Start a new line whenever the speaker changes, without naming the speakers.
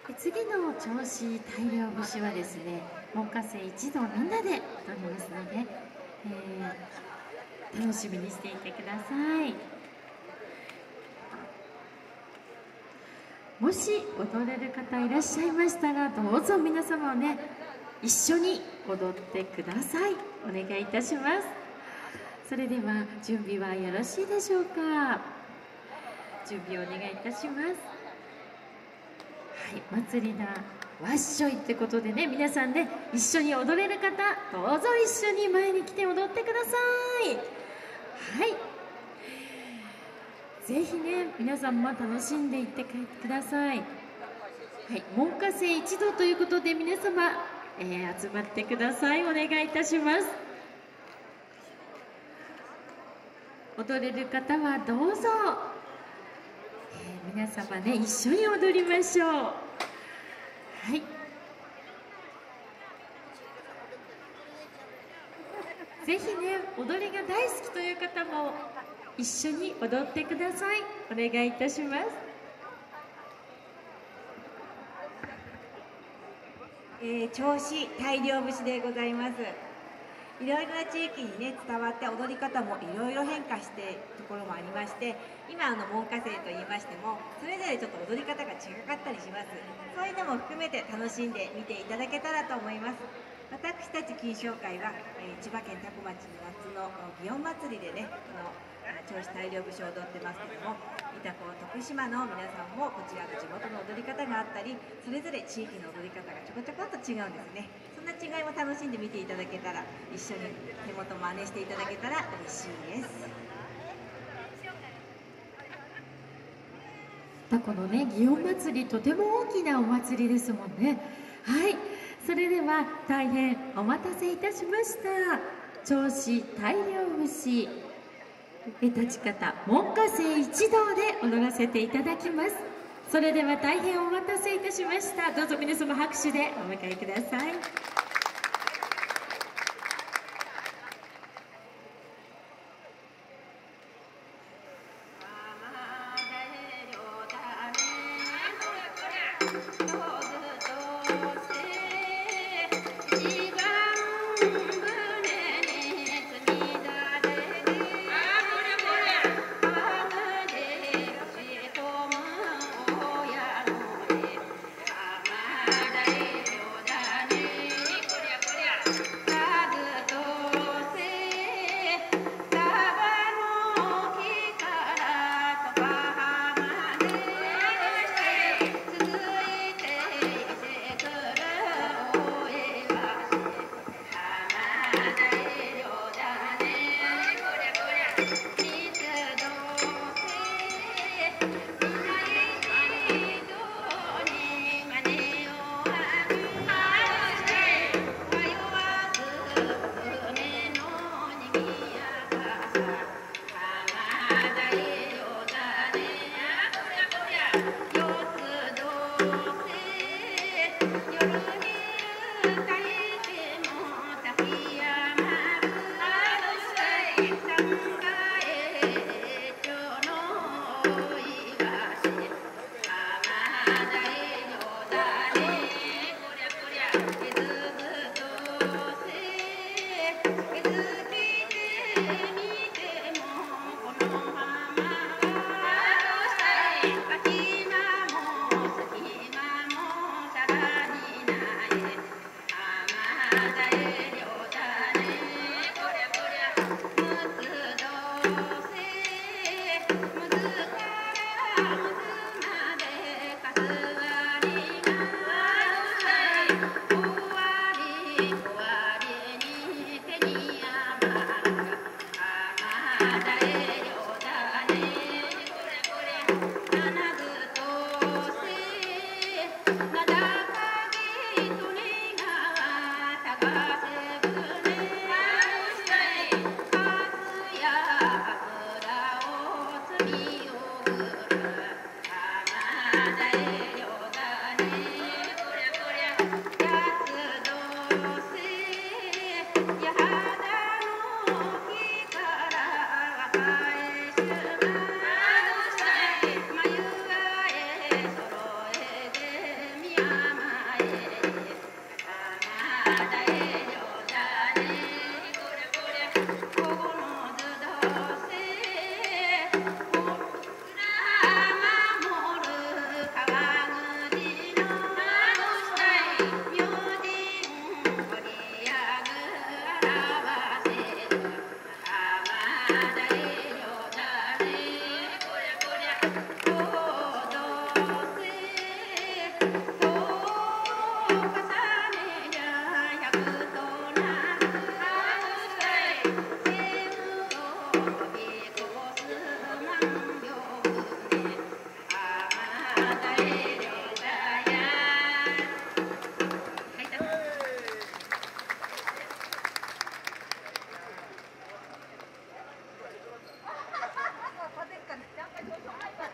次の銚子大漁節はですね、門下生一同みんなで踊りますので、楽しみにしていてください。もし踊れる方いらっしゃいましたら、どうぞ皆様ね、一緒に踊ってください。お願いいたします。それでは準備はよろしいでしょうか。準備をお願いいたします。はい、祭りなわっしょいってことでね、皆さんね、一緒に踊れる方どうぞ一緒に前に来て踊ってください。はい、ぜひね皆さんも楽しんでいって帰ってください。はい、門下生一同ということで皆様、集まってください。お願いいたします。踊れる方はどうぞ、皆様ね一緒に踊りましょう。はい、ぜひね踊りが大好きという方も一緒に踊ってください。お願いいたします。
銚子大漁節でございます。いろいろな地域にね伝わって踊り方もいろいろ変化しているところもありまして、今門下生と言いましてもそれぞれちょっと踊り方が違かったりします。そういうのも含めて楽しんで見ていただけたらと思います。私たち金賞会は、千葉県多古町の夏の祇園祭でね銚子大漁節を踊ってますけども、潮来徳島の皆さんもこちらの地元の踊り方があったり、それぞれ地域の踊り方がちょこちょこっと違うんですね。そんな違いも楽しんで見ていただけたら、一緒に手元真似していただけたら嬉しいです。
このね祇園祭り、とても大きなお祭りですもんね。はい、それでは大変お待たせいたしました。銚子大漁節立ち方門下生一同で踊らせていただきます。それでは大変お待たせいたしました。どうぞ皆様拍手でお迎えください。
まだ